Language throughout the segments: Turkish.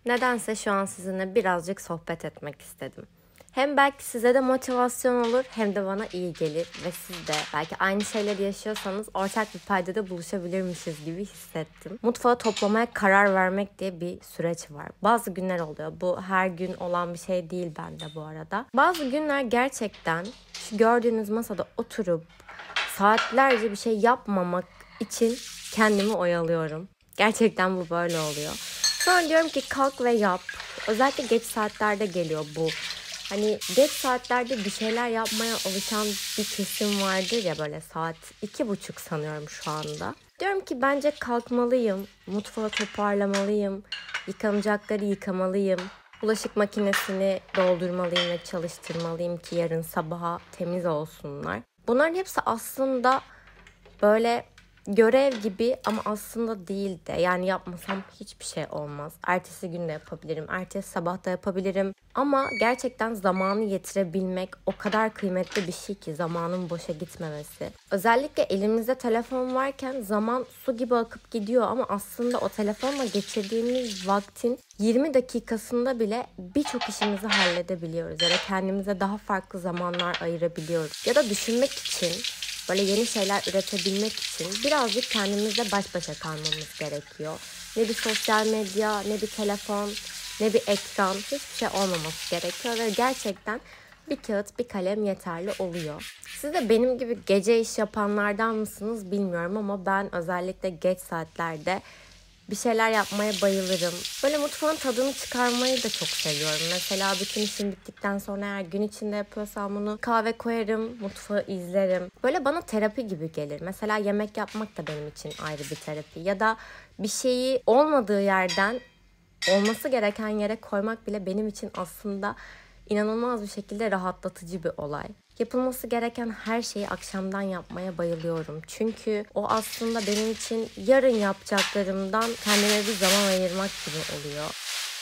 Nedense şu an sizinle birazcık sohbet etmek istedim. Hem belki size de motivasyon olur hem de bana iyi gelir ve siz de belki aynı şeyleri yaşıyorsanız ortak bir paydada buluşabilirmişiz gibi hissettim. Mutfağı toplamaya karar vermek diye bir süreç var. Bazı günler oluyor. Bu her gün olan bir şey değil bende bu arada. Bazı günler gerçekten şu gördüğünüz masada oturup saatlerce bir şey yapmamak için kendimi oyalıyorum. Gerçekten bu böyle oluyor. Sonra diyorum ki kalk ve yap. Özellikle geç saatlerde geliyor bu. Hani geç saatlerde bir şeyler yapmaya alışan bir kesim vardır ya, böyle saat 2:30 sanıyorum şu anda. Diyorum ki bence kalkmalıyım, mutfağı toparlamalıyım, yıkanacakları yıkamalıyım, bulaşık makinesini doldurmalıyım ve çalıştırmalıyım ki yarın sabaha temiz olsunlar. Bunların hepsi aslında böyle görev gibi ama aslında değil de, yani yapmasam hiçbir şey olmaz. Ertesi gün de yapabilirim, ertesi sabah da yapabilirim. Ama gerçekten zamanı yetirebilmek o kadar kıymetli bir şey ki, zamanın boşa gitmemesi. Özellikle elimizde telefon varken zaman su gibi akıp gidiyor ama aslında o telefonla geçirdiğimiz vaktin 20 dakikasında bile birçok işimizi halledebiliyoruz ya da kendimize daha farklı zamanlar ayırabiliyoruz. Ya da düşünmek için, böyle yeni şeyler üretebilmek için birazcık kendimizle baş başa kalmamız gerekiyor. Ne bir sosyal medya, ne bir telefon, ne bir ekran, hiçbir şey olmaması gerekiyor ve gerçekten bir kağıt, bir kalem yeterli oluyor. Siz de benim gibi gece iş yapanlardan mısınız bilmiyorum ama ben özellikle geç saatlerde bir şeyler yapmaya bayılırım. Böyle mutfağın tadını çıkarmayı da çok seviyorum. Mesela bütün işim bittikten sonra eğer gün içinde yapıyorsam bunu kahve koyarım, mutfağı izlerim. Böyle bana terapi gibi gelir. Mesela yemek yapmak da benim için ayrı bir terapi. Ya da bir şeyi olmadığı yerden olması gereken yere koymak bile benim için aslında inanılmaz bir şekilde rahatlatıcı bir olay. Yapılması gereken her şeyi akşamdan yapmaya bayılıyorum. Çünkü o aslında benim için yarın yapacaklarımdan kendime bir zaman ayırmak gibi oluyor.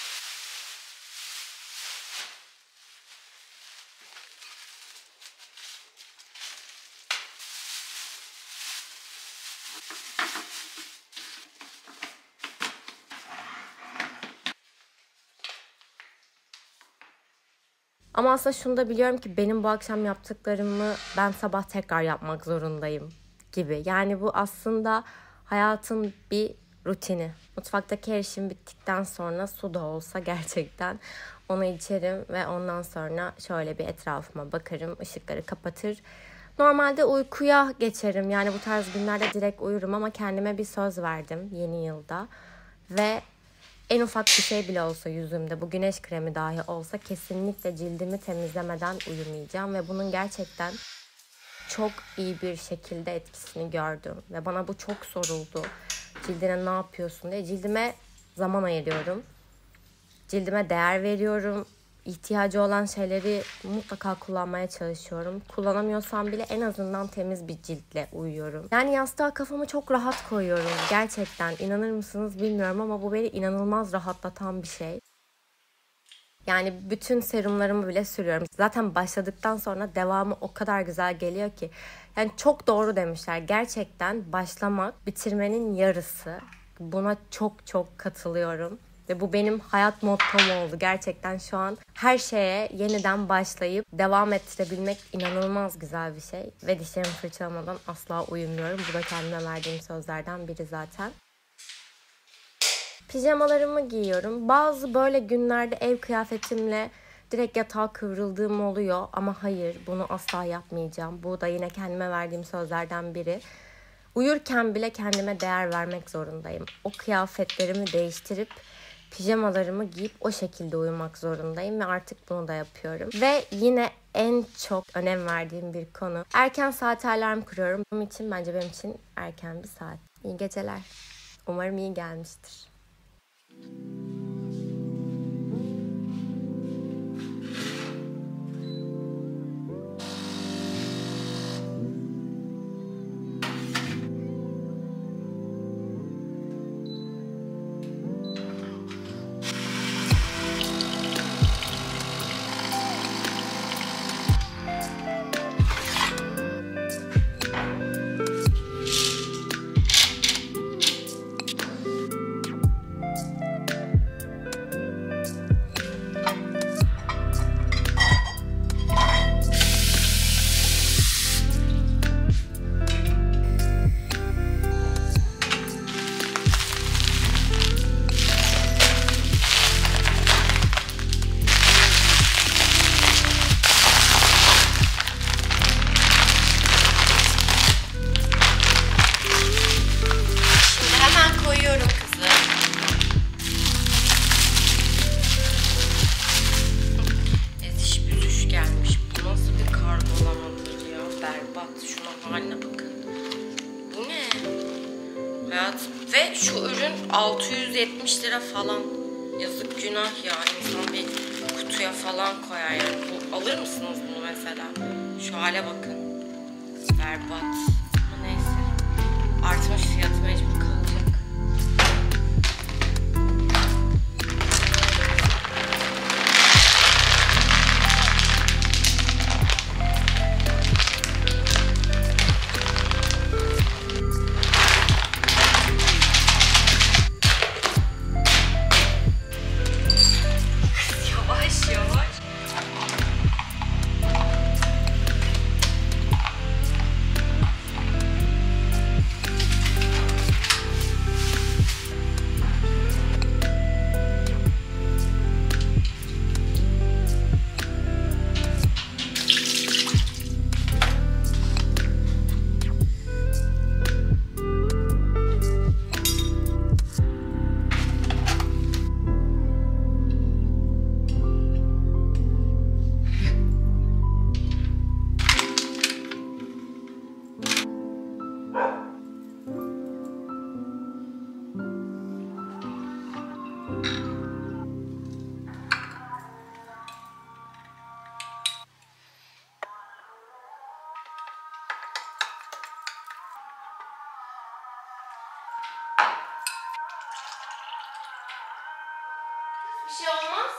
Ama aslında şunu da biliyorum ki benim bu akşam yaptıklarımı ben sabah tekrar yapmak zorundayım gibi. Yani bu aslında hayatın bir rutini. Mutfaktaki her işim bittikten sonra su da olsa gerçekten onu içerim ve ondan sonra şöyle bir etrafıma bakarım, ışıkları kapatır. Normalde uykuya geçerim. Yani bu tarz günlerde direkt uyurum ama kendime bir söz verdim yeni yılda ve en ufak bir şey bile olsa yüzümde, bu güneş kremi dahi olsa kesinlikle cildimi temizlemeden uyumayacağım. Ve bunun gerçekten çok iyi bir şekilde etkisini gördüm. Ve bana bu çok soruldu. Cildine ne yapıyorsun diye. Cildime zaman ayırıyorum. Cildime değer veriyorum. İhtiyacı olan şeyleri mutlaka kullanmaya çalışıyorum. Kullanamıyorsam bile en azından temiz bir ciltle uyuyorum. Yani yastığa kafamı çok rahat koyuyorum. Gerçekten inanır mısınız bilmiyorum ama bu beni inanılmaz rahatlatan bir şey. Yani bütün serumlarımı bile sürüyorum. Zaten başladıktan sonra devamı o kadar güzel geliyor ki. Yani çok doğru demişler. Gerçekten başlamak bitirmenin yarısı. Buna çok çok katılıyorum. Ve bu benim hayat mottom oldu. Gerçekten şu an her şeye yeniden başlayıp devam ettirebilmek inanılmaz güzel bir şey. Ve dişlerimi fırçalamadan asla uyumuyorum. Bu da kendime verdiğim sözlerden biri zaten. Pijamalarımı giyiyorum. Bazı böyle günlerde ev kıyafetimle direkt yatağa kıvrıldığım oluyor. Ama hayır, bunu asla yapmayacağım. Bu da yine kendime verdiğim sözlerden biri. Uyurken bile kendime değer vermek zorundayım. O kıyafetlerimi değiştirip pijamalarımı giyip o şekilde uyumak zorundayım ve artık bunu da yapıyorum. Ve yine en çok önem verdiğim bir konu. Erken saate alarm kuruyorum. Benim için erken bir saat. İyi geceler. Umarım iyi gelmiştir. falan. Yazık, günah ya. İnsan bir kutuya falan koyar yani. Alır mısınız bunu mesela? Şu hale bakın. Berbat. Ama neyse. Artmış fiyatı, mecbur kalacak. Yavaş yavaş. Bir şey olmaz.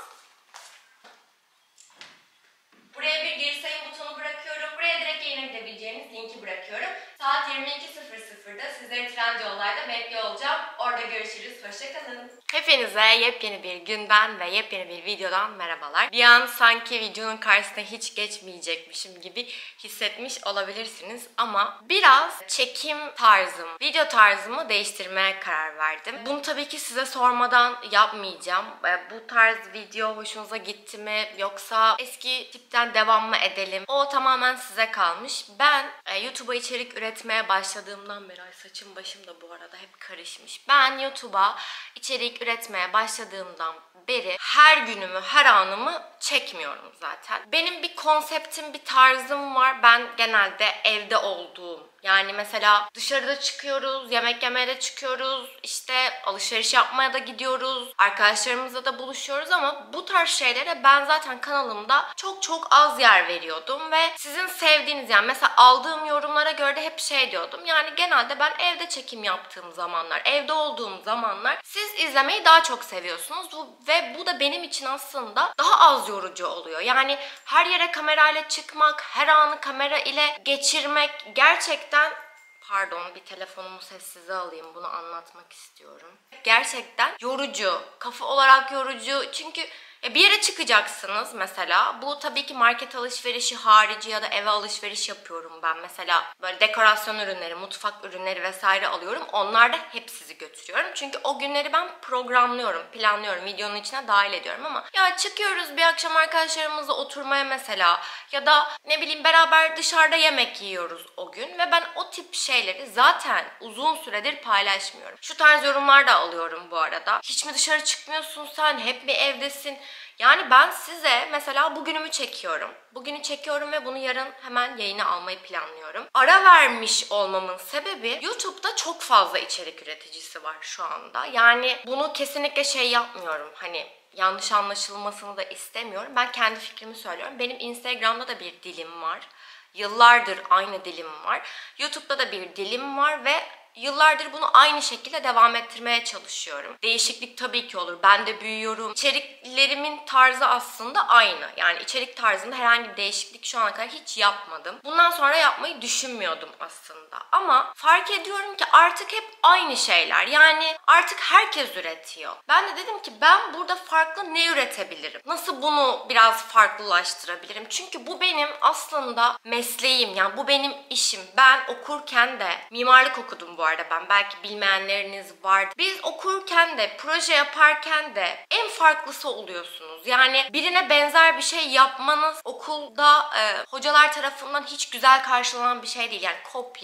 Buraya bir geri sayım butonu bırakıyorum. Buraya direkt yayına gidebileceğiniz linki bırakıyorum. Saat 22.00'da sizleri Trendyol'larda bekliyor olacağım. Orada görüşürüz. Hoşçakalın. Hepinize yepyeni bir günden ve yepyeni bir videodan merhabalar. Bir an sanki videonun karşısına hiç geçmeyecekmişim gibi hissetmiş olabilirsiniz ama biraz çekim tarzım, video tarzımı değiştirmeye karar verdim. Bunu tabii ki size sormadan yapmayacağım. Bu tarz video hoşunuza gitti mi, yoksa eski tipten devam mı edelim? O tamamen size kalmış. Ben YouTube'a içerik üretmeye başladığımdan beri, ay saçım başım da bu arada hep karışmış. Ben YouTube'a içerik üretmeye başladığımdan beri her günümü, her anımı çekmiyorum zaten. Benim bir konseptim, bir tarzım var. Ben genelde evde olduğum, yani mesela dışarıda çıkıyoruz, yemek yemeye de çıkıyoruz, işte alışveriş yapmaya da gidiyoruz, arkadaşlarımızla da buluşuyoruz ama bu tarz şeylere ben zaten kanalımda çok az yer veriyordum ve sizin sevdiğiniz, yani mesela aldığım yorumlara göre de hep şey diyordum. Yani genelde ben evde çekim yaptığım zamanlar, evde olduğum zamanlar siz izlemeyi daha çok seviyorsunuz ve bu da benim için aslında daha az yorucu oluyor. Yani her yere kamerayla çıkmak, her anı kamera ile geçirmek gerçekten, pardon bir telefonumu sessize alayım, bunu anlatmak istiyorum. Gerçekten yorucu, kafa olarak yorucu, çünkü bir yere çıkacaksınız mesela. Bu tabii ki market alışverişi harici ya da eve alışveriş yapıyorum ben. Mesela böyle dekorasyon ürünleri, mutfak ürünleri vesaire alıyorum. Onlarda hep sizi götürüyorum. Çünkü o günleri ben programlıyorum, planlıyorum, videonun içine dahil ediyorum ama ya çıkıyoruz bir akşam arkadaşlarımızla oturmaya mesela ya da ne bileyim beraber dışarıda yemek yiyoruz o gün ve ben o tip şeyleri zaten uzun süredir paylaşmıyorum. Şu tarz yorumlar da alıyorum bu arada. Hiç mi dışarı çıkmıyorsun sen? Hep mi evdesin? Yani ben size mesela bugünümü çekiyorum. Bugünü çekiyorum ve bunu yarın hemen yayına almayı planlıyorum. Ara vermiş olmamın sebebi, YouTube'da çok fazla içerik üreticisi var şu anda. Yani bunu kesinlikle şey yapmıyorum. Hani yanlış anlaşılmasını da istemiyorum. Ben kendi fikrimi söylüyorum. Benim Instagram'da da bir dilim var. Yıllardır aynı dilim var. YouTube'da da bir dilim var ve yıllardır bunu aynı şekilde devam ettirmeye çalışıyorum. Değişiklik tabii ki olur. Ben de büyüyorum. İçeriklerimin tarzı aslında aynı. Yani içerik tarzında herhangi bir değişiklik şu ana kadar hiç yapmadım. Bundan sonra yapmayı düşünmüyordum aslında. Ama fark ediyorum ki artık hep aynı şeyler. Yani artık herkes üretiyor. Ben de dedim ki ben burada farklı ne üretebilirim? Nasıl bunu biraz farklılaştırabilirim? Çünkü bu benim aslında mesleğim. Yani bu benim işim. Ben okurken de mimarlık okudum bu arada ben. Belki bilmeyenleriniz vardı. Biz okurken de, proje yaparken de en farklısı oluyorsunuz. Yani birine benzer bir şey yapmanız okulda hocalar tarafından hiç güzel karşılanan bir şey değil. Yani kopya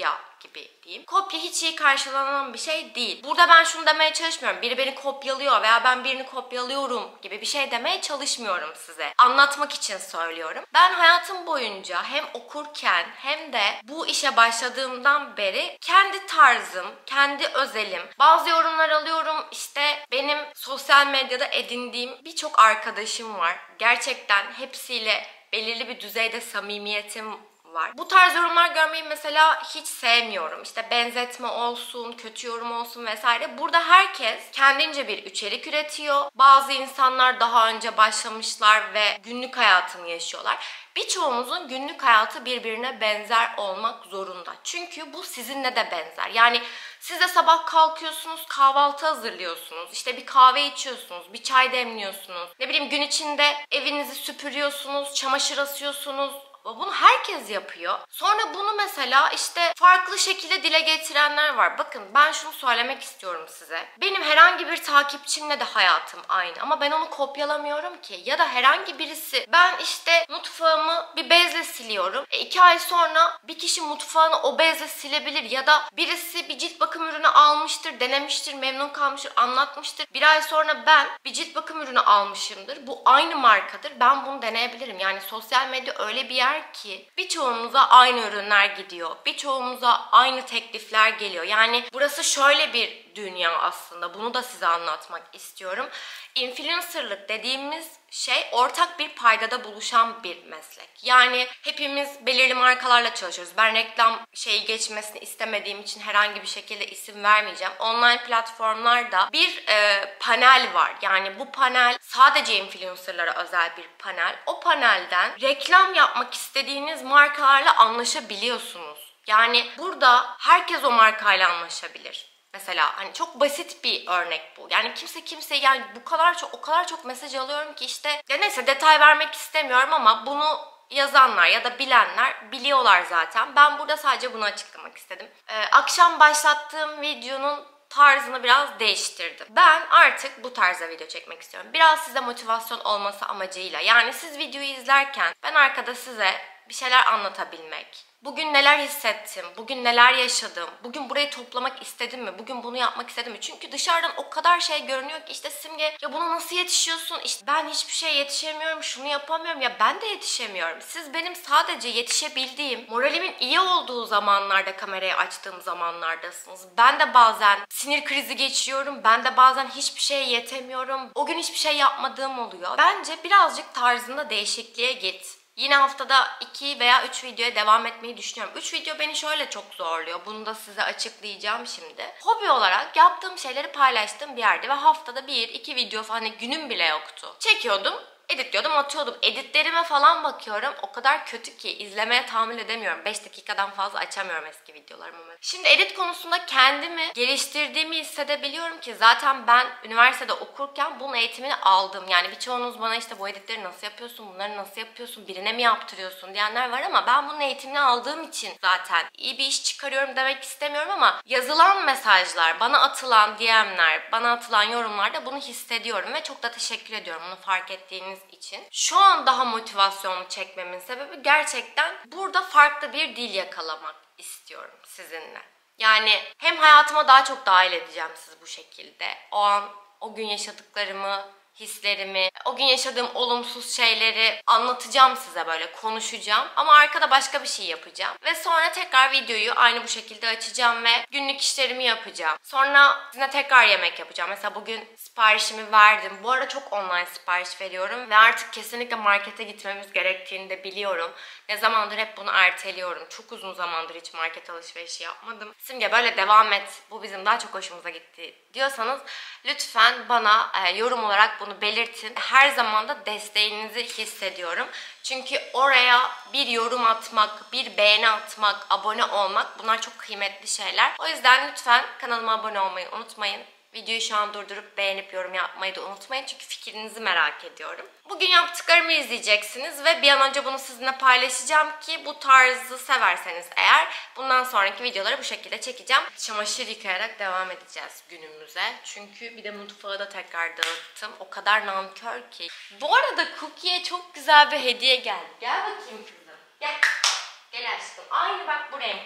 gibi diyeyim. Kopya hiç iyi karşılanan bir şey değil. Burada ben şunu demeye çalışmıyorum. Biri beni kopyalıyor veya ben birini kopyalıyorum gibi bir şey demeye çalışmıyorum size. Anlatmak için söylüyorum. Ben hayatım boyunca hem okurken hem de bu işe başladığımdan beri kendi tarzım, kendi özelim. Bazı yorumlar alıyorum. İşte benim sosyal medyada edindiğim birçok arkadaşım var. Gerçekten hepsiyle belirli bir düzeyde samimiyetim var. Bu tarz yorumlar görmeyi mesela hiç sevmiyorum. İşte benzetme olsun, kötü yorum olsun vesaire. Burada herkes kendince bir içerik üretiyor. Bazı insanlar daha önce başlamışlar ve günlük hayatını yaşıyorlar. Birçoğumuzun günlük hayatı birbirine benzer olmak zorunda. Çünkü bu sizinle de benzer. Yani siz de sabah kalkıyorsunuz, kahvaltı hazırlıyorsunuz, işte bir kahve içiyorsunuz, bir çay demliyorsunuz. Ne bileyim gün içinde evinizi süpürüyorsunuz, çamaşır asıyorsunuz. Bunu herkes yapıyor. Sonra bunu mesela işte farklı şekilde dile getirenler var. Bakın ben şunu söylemek istiyorum size. Benim herhangi bir takipçimle de hayatım aynı ama ben onu kopyalamıyorum ki. Ya da herhangi birisi ben işte mutfağımı bir bezle siliyorum. 2 ay sonra bir kişi mutfağını o bezle silebilir ya da birisi bir cilt bakım ürünü almıştır, denemiştir, memnun kalmıştır, anlatmıştır. 1 ay sonra ben bir cilt bakım ürünü almışımdır. Bu aynı markadır. Ben bunu deneyebilirim. Yani sosyal medya öyle bir yer ki birçoğumuza aynı ürünler gidiyor. Birçoğumuza aynı teklifler geliyor. Yani burası şöyle bir dünya aslında. Bunu da size anlatmak istiyorum. Influencerlık dediğimiz şey ortak bir paydada buluşan bir meslek. Yani hepimiz belirli markalarla çalışıyoruz. Ben reklam şeyi geçmesini istemediğim için herhangi bir şekilde isim vermeyeceğim. Online platformlarda bir panel var. Yani bu panel sadece influencerlara özel bir panel. O panelden reklam yapmak istediğiniz markalarla anlaşabiliyorsunuz. Yani burada herkes o markayla anlaşabilir. Mesela hani çok basit bir örnek bu. Yani kimse yani o kadar çok mesaj alıyorum ki işte ya neyse detay vermek istemiyorum ama bunu yazanlar ya da bilenler biliyorlar zaten. Ben burada sadece bunu açıklamak istedim. Akşam başlattığım videonun tarzını biraz değiştirdim. Ben artık bu tarzda video çekmek istiyorum. Biraz size motivasyon olması amacıyla. Yani siz videoyu izlerken ben arkada size bir şeyler anlatabilmek. Bugün neler hissettim, bugün neler yaşadım, bugün burayı toplamak istedim mi, bugün bunu yapmak istedim mi? Çünkü dışarıdan o kadar şey görünüyor ki işte Simge ya buna nasıl yetişiyorsun? İşte ben hiçbir şeye yetişemiyorum, şunu yapamıyorum ya ben de yetişemiyorum. Siz benim sadece yetişebildiğim, moralimin iyi olduğu zamanlarda kamerayı açtığım zamanlardasınız. Ben de bazen sinir krizi geçiriyorum, ben de bazen hiçbir şeye yetemiyorum. O gün hiçbir şey yapmadığım oluyor. Bence birazcık tarzında değişikliğe git. Yine haftada 2 veya 3 videoya devam etmeyi düşünüyorum. 3 video beni şöyle çok zorluyor. Bunu da size açıklayacağım şimdi. Hobi olarak yaptığım şeyleri paylaştığım bir yerde ve haftada 1-2 video falan hani günüm bile yoktu. Çekiyordum. Editliyordum, atıyordum. Editlerime falan bakıyorum. O kadar kötü ki izlemeye tahammül edemiyorum. 5 dakikadan fazla açamıyorum eski videolarımı. Şimdi edit konusunda kendimi geliştirdiğimi hissedebiliyorum ki zaten ben üniversitede okurken bunun eğitimini aldım. Yani birçoğunuz bana işte bu editleri nasıl yapıyorsun, bunları nasıl yapıyorsun, birine mi yaptırıyorsun diyenler var ama ben bunun eğitimini aldığım için zaten iyi bir iş çıkarıyorum demek istemiyorum ama yazılan mesajlar, bana atılan DM'ler, bana atılan yorumlarda bunu hissediyorum ve çok da teşekkür ediyorum bunu fark ettiğiniz için. Şu an daha motivasyonlu çekmemin sebebi gerçekten burada farklı bir dil yakalamak istiyorum sizinle. Yani hem hayatıma daha çok dahil edeceğim sizi bu şekilde. O an o gün yaşadıklarımı, hislerimi, o gün yaşadığım olumsuz şeyleri anlatacağım size böyle konuşacağım. Ama arkada başka bir şey yapacağım. Ve sonra tekrar videoyu aynı bu şekilde açacağım ve günlük işlerimi yapacağım. Sonra sizinle tekrar yemek yapacağım. Mesela bugün siparişimi verdim. Bu arada çok online sipariş veriyorum ve artık kesinlikle markete gitmemiz gerektiğini de biliyorum. Ne zamandır hep bunu erteliyorum. Çok uzun zamandır hiç market alışverişi yapmadım. Simge böyle devam et. Bu bizim daha çok hoşumuza gitti diyorsanız lütfen bana yorum olarak bunu belirtin. Her zaman da desteğinizi hissediyorum. Çünkü oraya bir yorum atmak, bir beğeni atmak, abone olmak bunlar çok kıymetli şeyler. O yüzden lütfen kanalıma abone olmayı unutmayın. Videoyu şu an durdurup beğenip yorum yapmayı da unutmayın çünkü fikrinizi merak ediyorum. Bugün yaptıklarımı izleyeceksiniz ve bir an önce bunu sizinle paylaşacağım ki bu tarzı severseniz eğer bundan sonraki videoları bu şekilde çekeceğim. Çamaşır yıkayarak devam edeceğiz günümüze. Çünkü bir de mutfağı da tekrar dağıttım. O kadar nankör ki. Bu arada Cookie'ye çok güzel bir hediye geldi. Gel bakayım kızım. Gel. Gel aşkım. Aynı bak bu renk.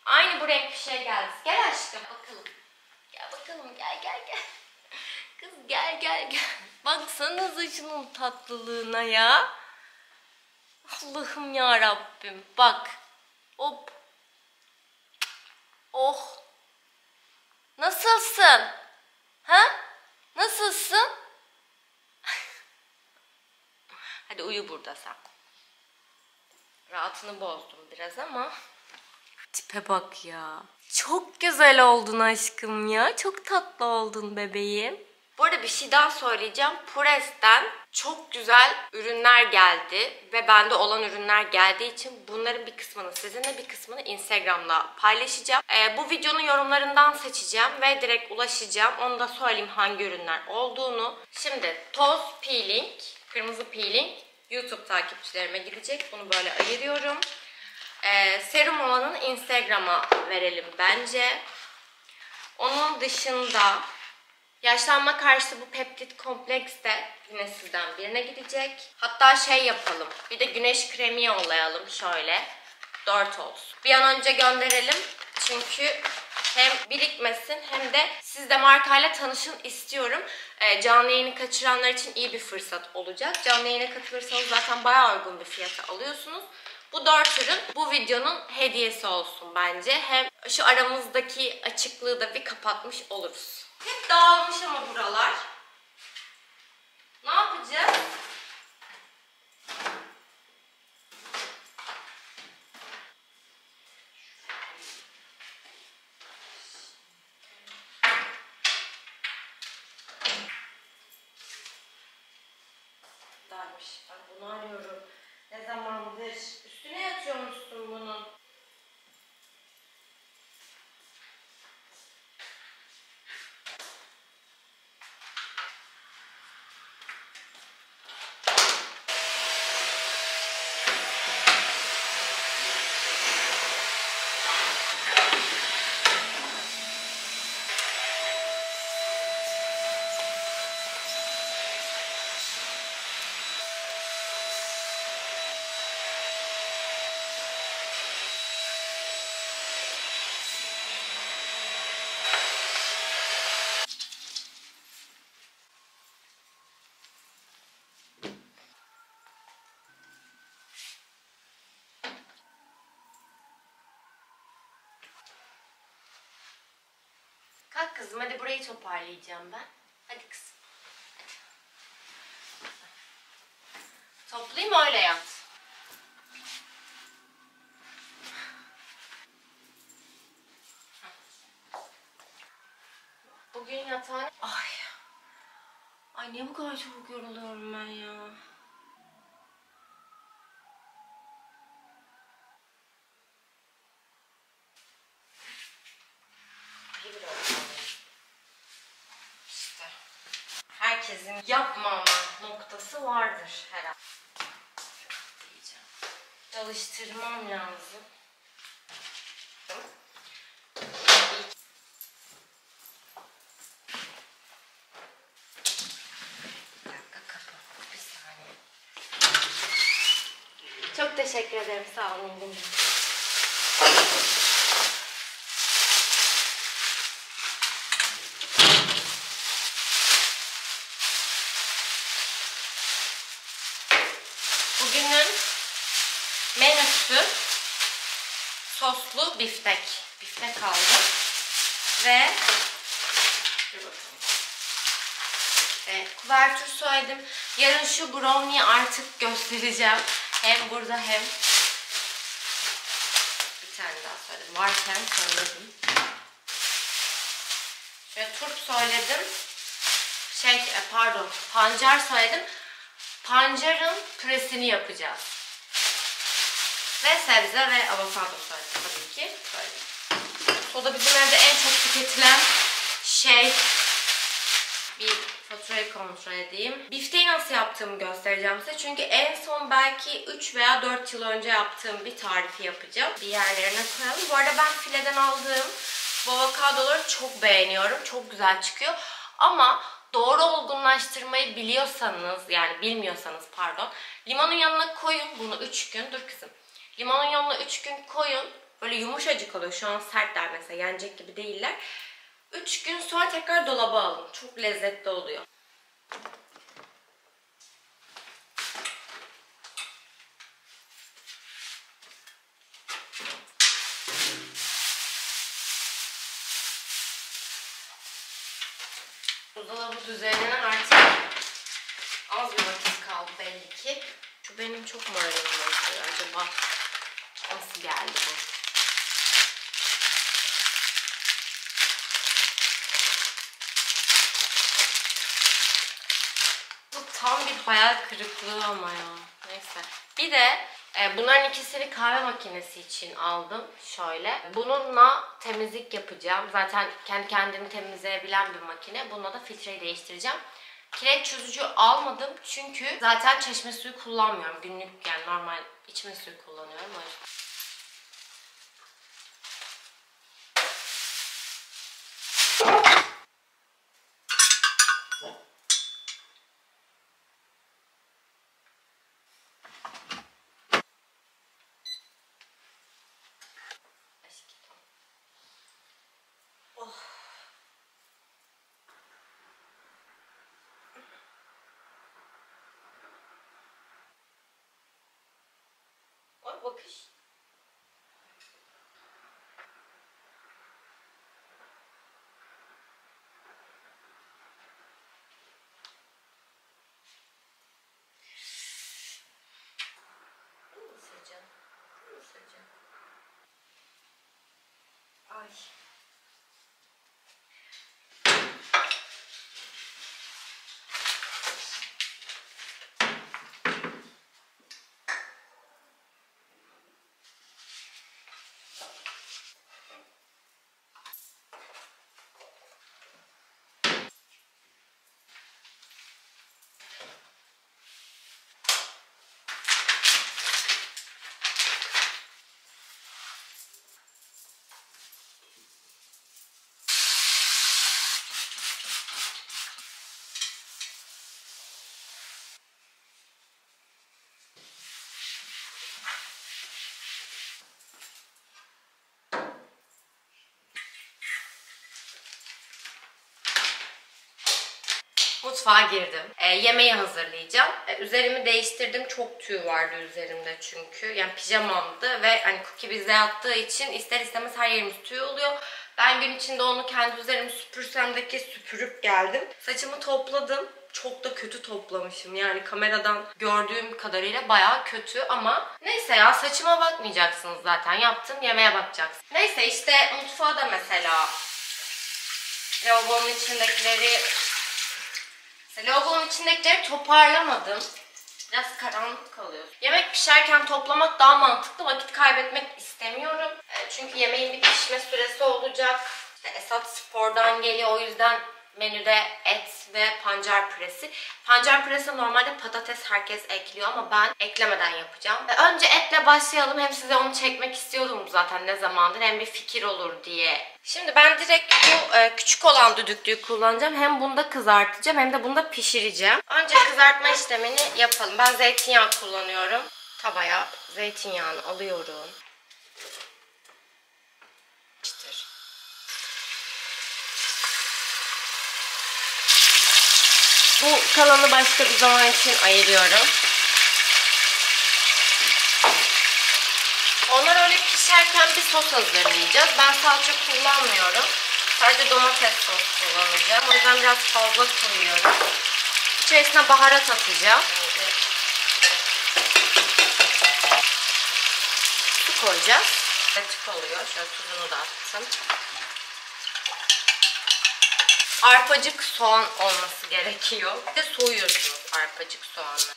Aynı bu renk bir şey geldi. Gel aşkım bakalım. Gel bakalım, gel. Kız gel. Baksanıza şunun tatlılığına ya. Allah'ım ya Rabbim. Bak. Hop. Oh. Nasılsın? Ha? Nasılsın? Hadi uyu burada sen. Rahatını bozdum biraz ama. Tipe bak ya. Çok güzel oldun aşkım ya. Çok tatlı oldun bebeğim. Bu arada bir şey daha söyleyeceğim. Pures'ten çok güzel ürünler geldi. Ve bende olan ürünler geldiği için bunların bir kısmını sizinle, bir kısmını Instagram'da paylaşacağım. Bu videonun yorumlarından seçeceğim ve direkt ulaşacağım. Onu da söyleyeyim hangi ürünler olduğunu. Şimdi toz peeling, kırmızı peeling YouTube takipçilerime gidecek. Bunu böyle ayırıyorum. Serum olanın Instagram'a verelim bence. Onun dışında yaşlanma karşıtı bu peptit kompleks de yine sizden birine gidecek. Hatta şey yapalım. Bir de güneş kremi yollayalım şöyle. 4 olsun. Bir an önce gönderelim. Çünkü hem birikmesin hem de siz de markayla tanışın istiyorum. Canlı yayını kaçıranlar için iyi bir fırsat olacak. Canlı yayına katılırsanız zaten bayağı uygun bir fiyata alıyorsunuz. Bu 4 ürün bu videonun hediyesi olsun bence. Hem şu aramızdaki açıklığı da bir kapatmış oluruz. Hep dağılmış ama buralar. Ne yapacağız? Ben bunu arıyorum. Ne zamandır? Üstüne yatıyormuşsun bunun. Kalk kızım, hadi burayı toparlayacağım ben. Hadi kızım. Hadi. Toplayayım öyle yat. Bugün yatağın... Ay niye bu kadar çabuk yoruluyorum ben ya? İşte herkesin yapmama noktası vardır herhalde. Diyeceğim. Çalıştırmam lazım. Çok teşekkür ederim. Sağ olun. Bugünün menüsü soslu biftek. Biftek aldım. Ve kuvertür söyledim. Yarın şu brownie'yi artık göstereceğim. Hem burada hem bir tane daha söyledim. Varken söyledim. Şöyle turp söyledim. Pancar söyledim. Pancarın püresini yapacağız. Ve sebze ve avokado söyledim tabii ki. Soda bizim evde en çok tüketilen şey. Bir faturayı kontrol edeyim. Bifteyi nasıl yaptığımı göstereceğim size. Çünkü en son belki 3 veya 4 yıl önce yaptığım bir tarifi yapacağım. Bir yerlerine koyalım. Bu arada ben fileden aldığım bu avokadoları çok beğeniyorum. Çok güzel çıkıyor. Ama doğru olgunlaştırmayı biliyorsanız, yani bilmiyorsanız pardon. Limonun yanına koyun bunu 3 gün. Dur kızım. Limonun yanına 3 gün koyun. Böyle yumuşacık oluyor. Şu an sertler mesela. Yenecek gibi değiller. 3 gün sonra tekrar dolaba alın. Çok lezzetli oluyor. Buzdolabı düzenine artık az bir vakit kaldı belli ki. Şu benim çok moralim bozuyor. Acaba nasıl geldi bu? Bu tam bir hayal kırıklığı ama ya. Neyse. Bir de bunların ikisini kahve makinesi için aldım. Şöyle. Bununla temizlik yapacağım. Zaten kendi kendini temizleyebilen bir makine. Bununla da filtreyi değiştireceğim. Kireç çözücü almadım çünkü zaten çeşme suyu kullanmıyorum. Günlük yani normal içme suyu kullanıyorum o yüzden. Bakış. Ay. Mutfağa girdim. Yemeği hazırlayacağım. Üzerimi değiştirdim. Çok tüy vardı üzerimde çünkü. Yani pijamamdı ve hani Cookie bizde yattığı için ister istemez her yerimiz tüy oluyor. Ben gün içinde onu kendi üzerimi süpürsem de ki süpürüp geldim. Saçımı topladım. Çok da kötü toplamışım. Yani kameradan gördüğüm kadarıyla bayağı kötü ama neyse ya, saçıma bakmayacaksınız zaten. Yaptım, yemeğe bakacaksınız. Neyse işte mutfağa da mesela lavabonun içindekileri toparlamadım. Biraz karanlık kalıyor. Yemek pişerken toplamak daha mantıklı. Vakit kaybetmek istemiyorum. Çünkü yemeğin bir pişme süresi olacak. İşte Esat spordan geliyor. O yüzden menüde et ve pancar püresi. Pancar püresi normalde patates herkes ekliyor ama ben eklemeden yapacağım. Önce etle başlayalım. Hem size onu çekmek istiyordum zaten ne zamandır. Hem bir fikir olur diye. Şimdi ben direkt bu küçük olan düdüklüyü kullanacağım. Hem bunda kızartacağım hem de bunda pişireceğim. Önce kızartma işlemini yapalım. Ben zeytinyağı kullanıyorum. Tavaya zeytinyağını alıyorum. Bu kalanı başka bir zaman için ayırıyorum. Onlar öyle pişerken bir sos hazırlayacağız. Ben salça kullanmıyorum. Sadece domates sos kullanacağım. O yüzden biraz fazla koyuyorum. İçerisine baharat atacağım. Su koyacağız. Pratik oluyor. Şöyle tuzunu da attım. Arpacık soğan olması gerekiyor. Bir de soyuyorsunuz arpacık soğanla.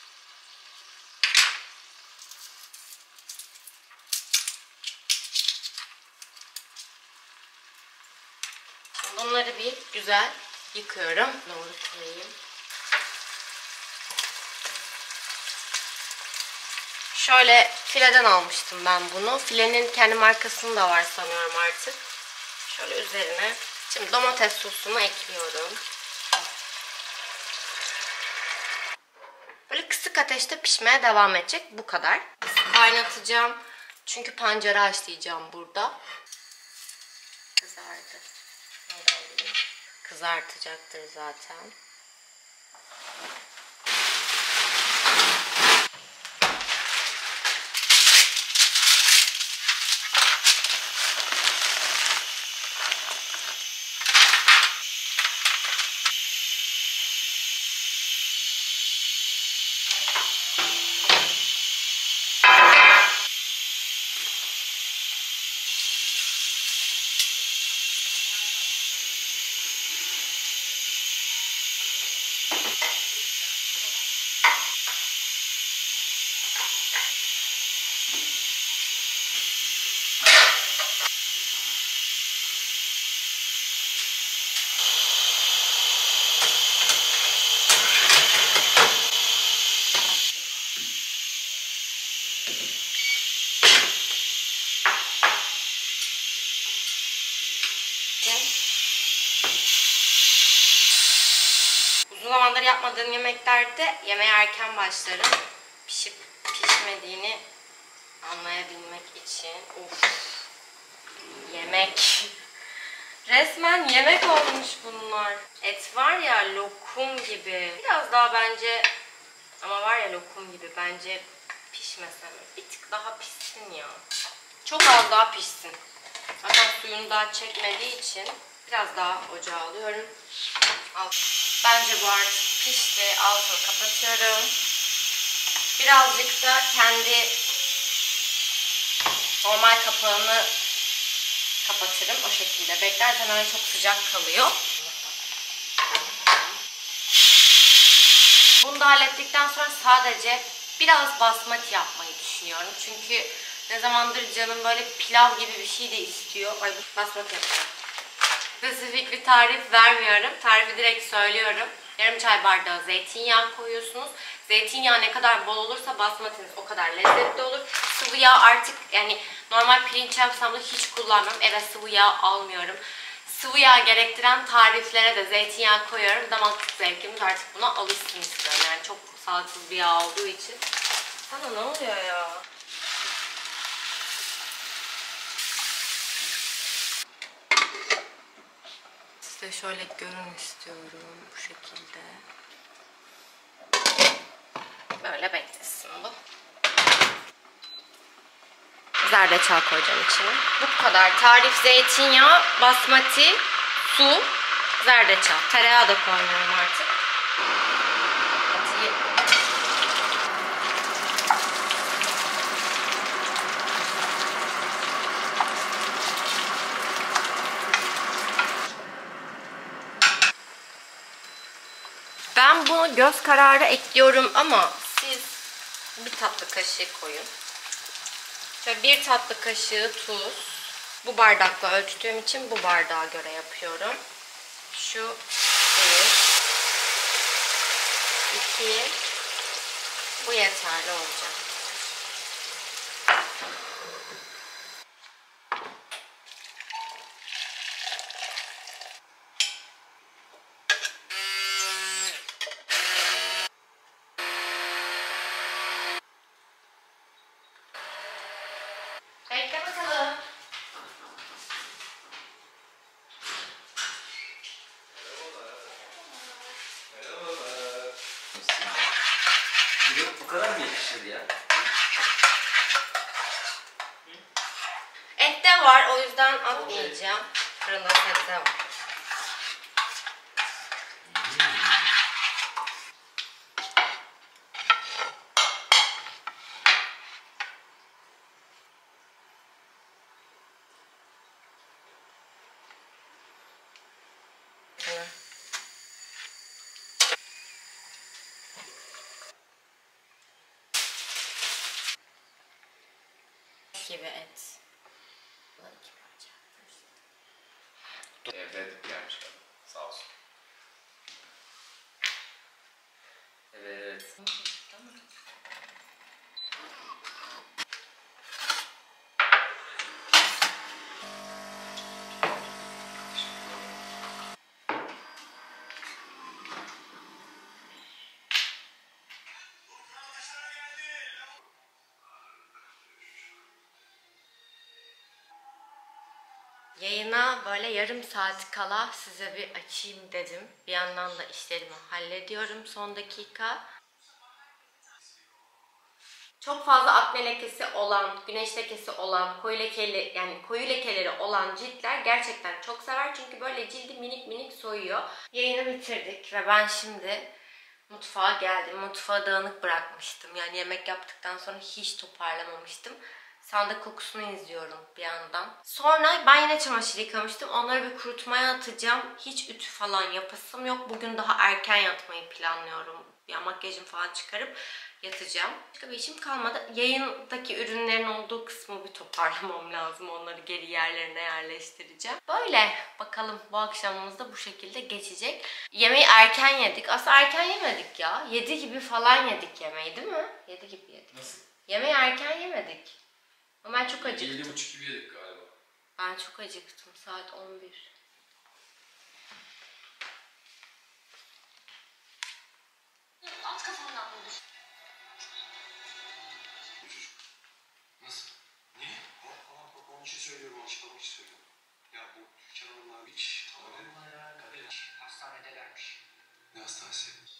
Bunları bir güzel yıkıyorum. Doğru koyayım. Şöyle fileden almıştım ben bunu. Filenin kendi markasının da var sanıyorum artık. Şöyle üzerine. Şimdi domates sosunu ekliyorum. Böyle kısık ateşte pişmeye devam edecek. Bu kadar. Kaynatacağım. Çünkü pancarı haşlayacağım burada. Kızardı. Kızartacaktır zaten. Uzun zamandır yapmadığım yemeklerde yemeğe erken başlarım. Pişip pişmediğini anlayabilmek için. Of. Yemek. Resmen yemek olmuş bunlar. Et var ya, lokum gibi. Biraz daha bence, ama var ya lokum gibi, bence pişmese mi? Bir tık daha pişsin ya. Çok az daha pişsin. Zaten suyunu daha çekmediği için biraz daha ocağa alıyorum. Bence bu artık pişti. Altını kapatıyorum. Birazcık da kendi normal kapağını kapatırım. O şekilde bekler. Zaten çok sıcak kalıyor. Bunu da hallettikten sonra sadece biraz basmati yapmayı düşünüyorum. Çünkü ne zamandır canım böyle pilav gibi bir şey de istiyor. Ay, basmati yapacağım. Spesifik bir tarif vermiyorum. Tarifi direkt söylüyorum. Yarım çay bardağı zeytinyağı koyuyorsunuz. Zeytinyağı ne kadar bol olursa basmatiniz o kadar lezzetli olur. Sıvı yağ artık, yani normal pirinç yapsam da hiç kullanmıyorum. Eve sıvı yağ almıyorum. Sıvı yağ gerektiren tariflere de zeytinyağı koyuyorum. Damak zevkimiz artık buna alışsın istiyorum. Yani çok sağlıksız bir yağ olduğu için. Sana ne oluyor ya? Size şöyle görün istiyorum, bu şekilde. Böyle beklesin bu. Zerdeçal koyacağım içine. Bu kadar. Tarif zeytinyağı, basmati, su, zerdeçal. Tereyağı da koymuyorum artık. Ben bunu göz kararı ekliyorum ama siz bir tatlı kaşığı koyun. Ve bir tatlı kaşığı tuz. Bu bardakla ölçtüğüm için bu bardağa göre yapıyorum. Şu 1, 2, bu yeterli olacak. Bekle bakalım. Bu kadar mı yakışır ya? Et de var, o yüzden atmayacağım. Fırında sebze var. Gibi et. Evde edip gelmiş kadın. Sağ olsun. Evet. Yayına böyle yarım saat kala size bir açayım dedim. Bir yandan da işlerimi hallediyorum son dakika. Çok fazla akne lekesi olan, güneş lekesi olan, koyu lekeli yani koyu lekeleri olan ciltler gerçekten çok sever. Çünkü böyle cildi minik minik soyuyor. Yayını bitirdik ve ben şimdi mutfağa geldim. Mutfağı dağınık bırakmıştım. Yani yemek yaptıktan sonra hiç toparlamamıştım. Sandık kokusunu izliyorum bir yandan. Sonra ben yine çamaşır yıkamıştım. Onları bir kurutmaya atacağım. Hiç ütü falan yapasım yok. Bugün daha erken yatmayı planlıyorum. Ya makyajımı falan çıkarıp yatacağım. Başka bir işim kalmadı. Yayındaki ürünlerin olduğu kısmı bir toparlamam lazım. Onları geri yerlerine yerleştireceğim. Böyle bakalım bu akşamımız da bu şekilde geçecek. Yemeği erken yedik. Aslında erken yemedik ya. 7 gibi falan yedik yemeği değil mi? 7 gibi yedik. Nasıl? Yemeği erken yemedik. Ama ben çok acıktım. 7.30 gibi yedik galiba. Ben çok acıktım. Saat 11. At kafamdan bunu. Nasıl? Niye? Onun için söylüyorum, açıklamak için söylüyorum. Ya bu Türkan Hanım'la bir iş. Allah ya, Kadir hastanedelermiş. Ne hastanesi?